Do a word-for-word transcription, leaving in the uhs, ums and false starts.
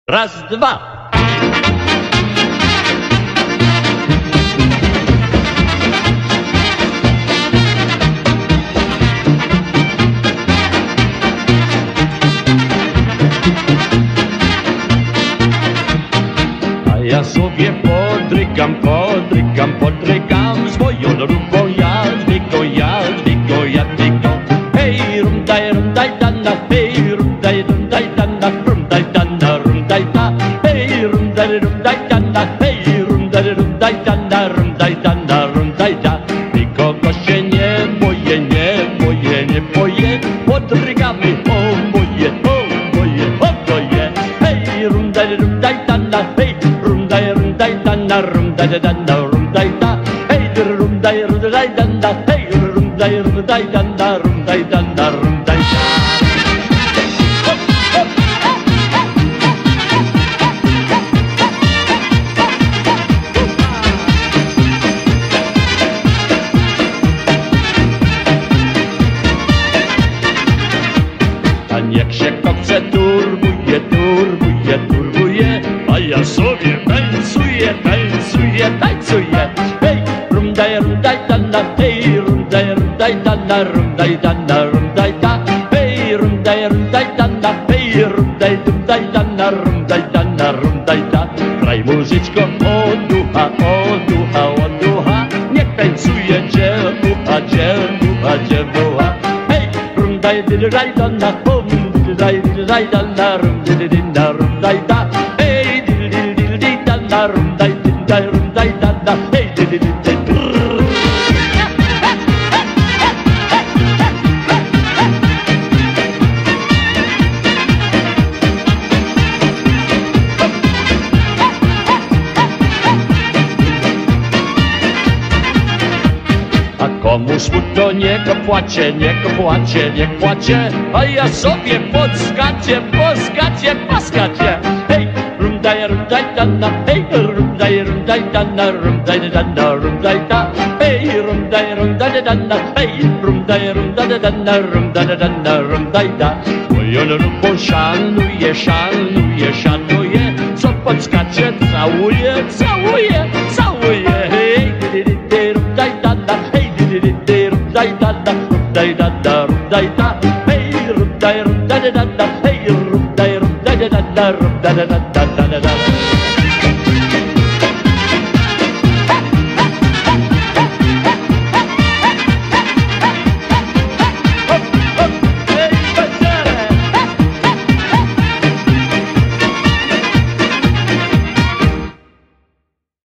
Raz, dwa. A ja sobie podrykam, podrykam, podrykam swoją rubą jazdyką, jazdyką, jazdyką. Hej, rundaj, rundaj, dana, hej, rundaj, rundaj, dana, rundaj, dana, rundaj, da. Hej, rundaj, rundaj, dana, hej, rundaj, rundaj, dana, rundaj, dana, rundaj, da. Nikogo się nie boję, nie boję, nie boję, podrykamy, o moje, o moje, o moje. Hej, rundaj, rundaj, dana, hej, rundaj, rundaj, dana, rundaj, dana, rundaj, da. Hej, rundaj, rundaj, dana, hej, rundaj, rundaj, dana, rundaj, dana, rundaj, da. A niech się kokce turbuje, turbuje, turbuje, a ja sobie tańcuję, tańcuję, tańcuję. Hej, rundaj, rundaj, dana, hej, rundaj, rundaj, dana, rundaj, dana, rundaj, da. Hej, rundaj, rundaj, dana, hej, rundaj, rundaj, dana, rundaj, dana, rundaj, da. Graj muzyczko, o ducha, o ducha, o ducha, niech tańcuje dziewucha, dziewucha, dziewucha. Hej, rundaj, rundaj, dana, hom, rundaj, rundaj, dana, rundaj, dana, rundaj, da. Hej, rundaj, dana, rundaj, rundaj, rundaj, dana, hej, rundaj, rundaj. A komu smutno, niech płacie, niech płacie, niech płacie, a ja sobie podskacie, podskacie, podskacie. Hej, rundaj, rundaj, dana, hej, rundaj, rundaj, dana, rundaj, dana, rundaj, da. Hej, rundaj, rundaj, dana, hej, rundaj, rundaj, dana, rundaj, dana, rundaj, da. Moją rubą szanuję, szanuję, szanuję, co podskacie, całuję, całuję, całuję. Hej, rundaj, dana, hej, rundaj, dana, rundaj, dana, rundaj, da. Hej, rundaj, rundaj, dana, hej, rundaj, rundaj, dana, rundaj, dana, dana, dana.